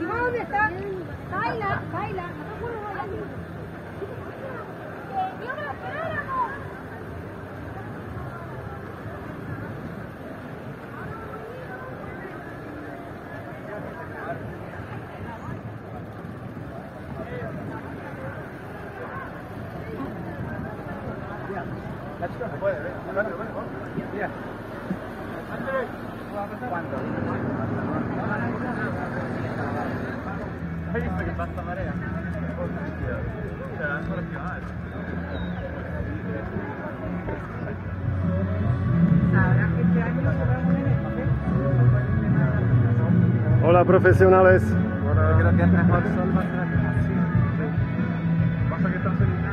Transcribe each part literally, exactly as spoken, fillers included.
¿Y vos dónde estás? Baila, baila. No puedo bailar. Señora, espéramos. Se puede, ¿ves? Mira. ¿Cuándo? ¿Has visto que pasa marea? Se dan por esquivar. Sabrás que este año se va a poner el Hola profesionales. Bueno, yo creo que el mejor sol va a ser así. Pasa que están felices.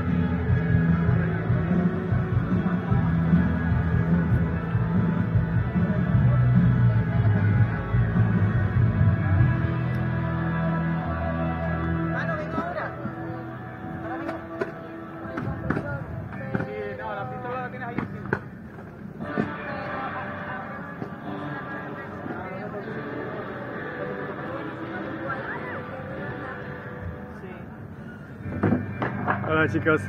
Hola chicos.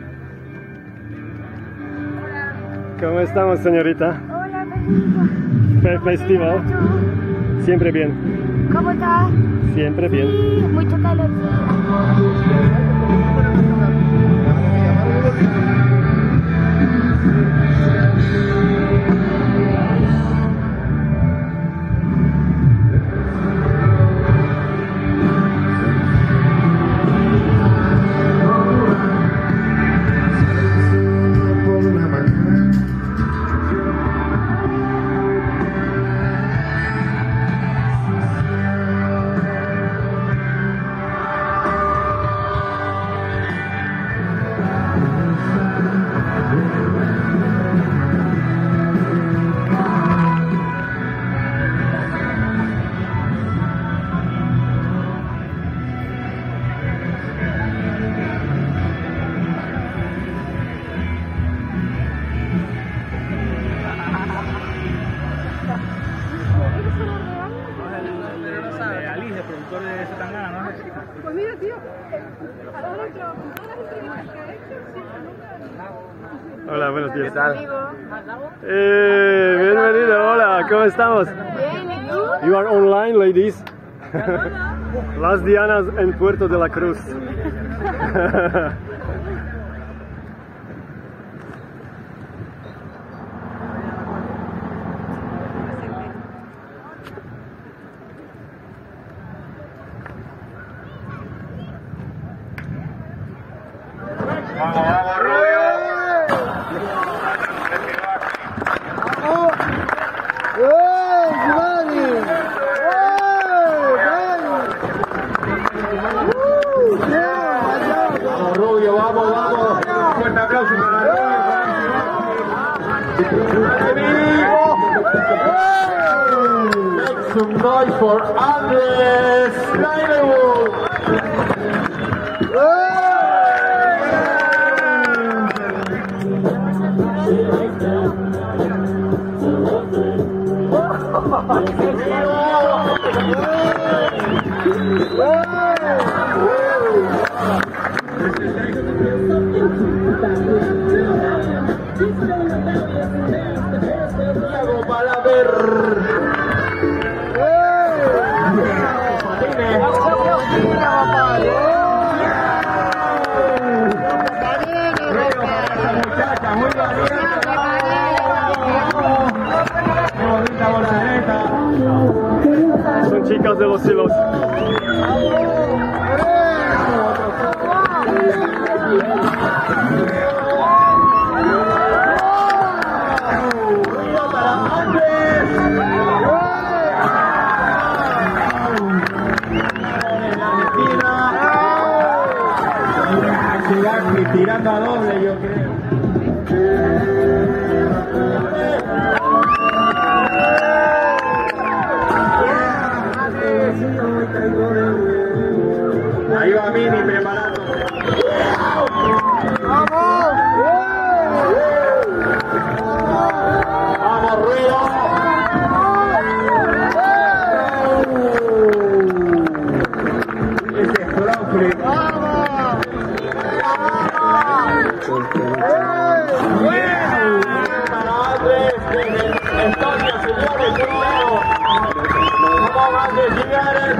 ¿Cómo estamos, señorita? Hola, Felipe. Fe- Festival. Siempre bien. ¿Cómo estás? Siempre bien. Sí, mucho calor. Pues mira, tío, a todas las entrevistas que ha hecho, siempre nunca. Hola, buenos días. ¿Qué tal? Eh, bienvenido, hola, ¿cómo estamos? Bien, ¿y tú? You are online, ladies. Las Dianas en Puerto de la Cruz. Vamos, vamos, Rubio. Vamos, Rubio, vamos, vamos. Un fuerte aplauso para Rubio. Make some noise for Andres Leinewood. Santiago Balaver. Muy bonita voltereta. Son chicas de los hilos. Tirando a doble, yo creo. Ahí va Mini preparándose. ¡Vamos! ¡Vamos, Ruido!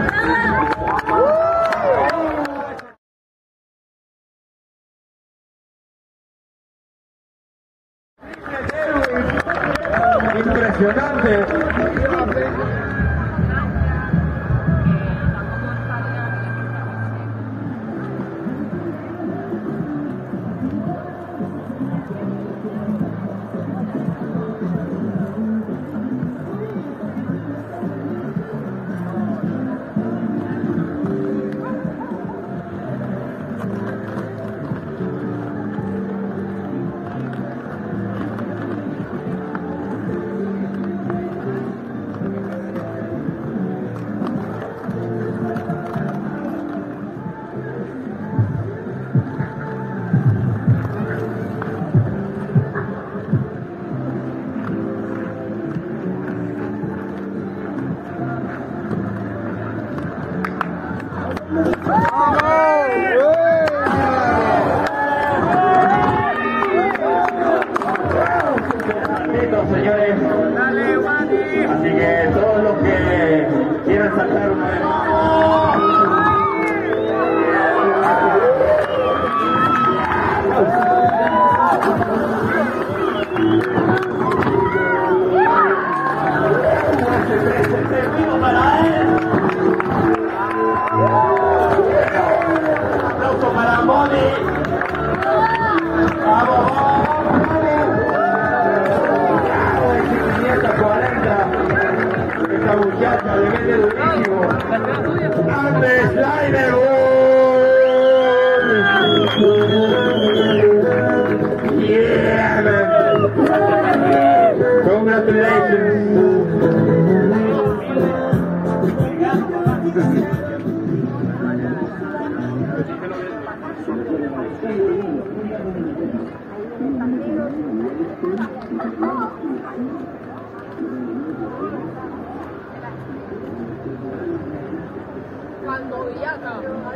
Impresionante. Señores, así que todos los que quieran saltar una vez más. Para él. Aplauso para Moni. Vamos, esta muchacha le mete durísimo. ¡Ande, Slider! ¡Yeah, man! Congratulations! Cuando viaja.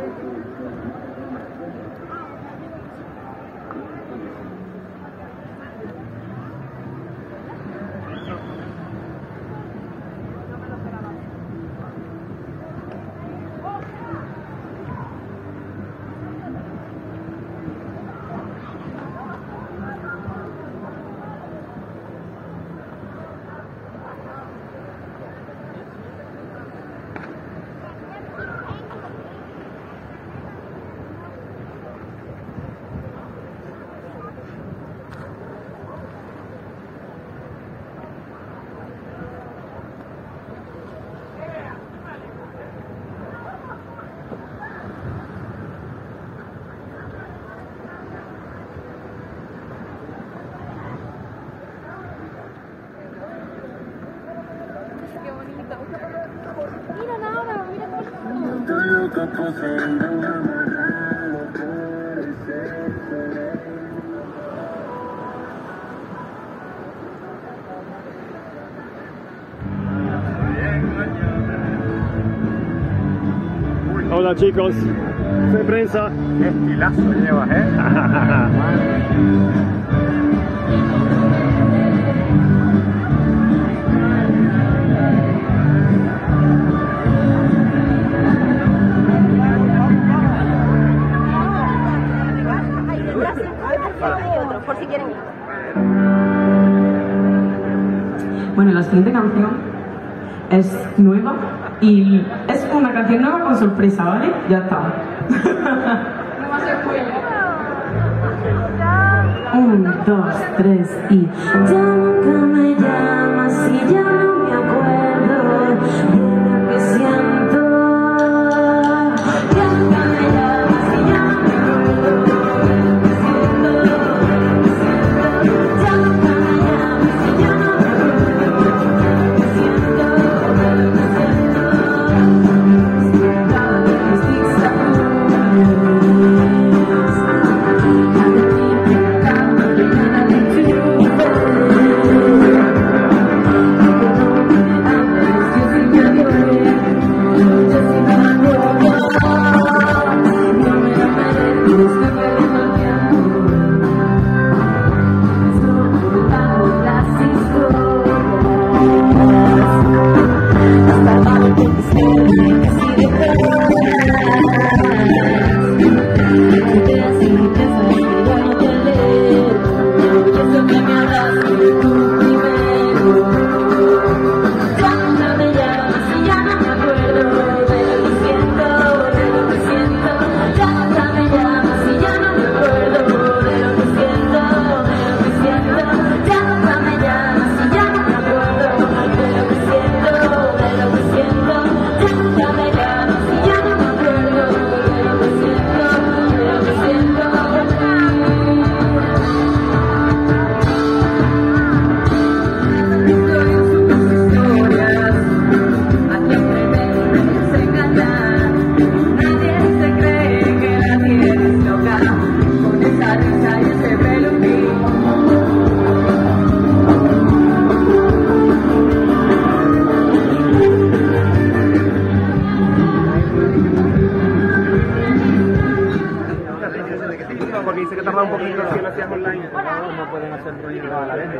Mira nada, mira Hola chicos, soy prensa. Qué estilazo llevas, ¿eh? por si quieren ir. Bueno, la siguiente canción es nueva y es una canción nueva con sorpresa, ¿vale? Ya está. No se puede. Un, dos, tres y... Ya nunca me llamas y ya no me acuerdo de lo que siento. Ya nunca me llamas y ya no me acuerdo de lo que siento. Ya nunca me llamas y ya no me acuerdo de lo que siento. Underneath the Porque dice que tarda un poquito si lo hacías online. No, no pueden hacer ruido a la vez.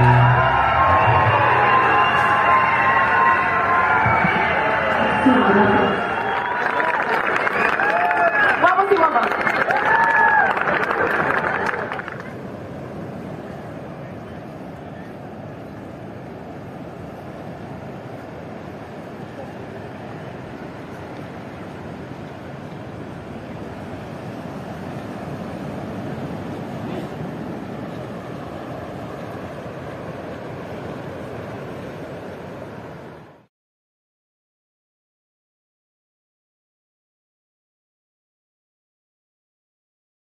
Gracias.